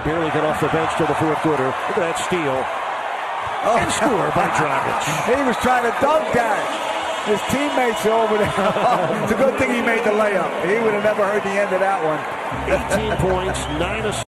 barely got off the bench till the fourth quarter. Look at that steal. And score by Dragic. He was trying to dunk that. His teammates are over there. It's a good thing he made the layup. He would have never heard the end of that one. 18 points, 9 assists.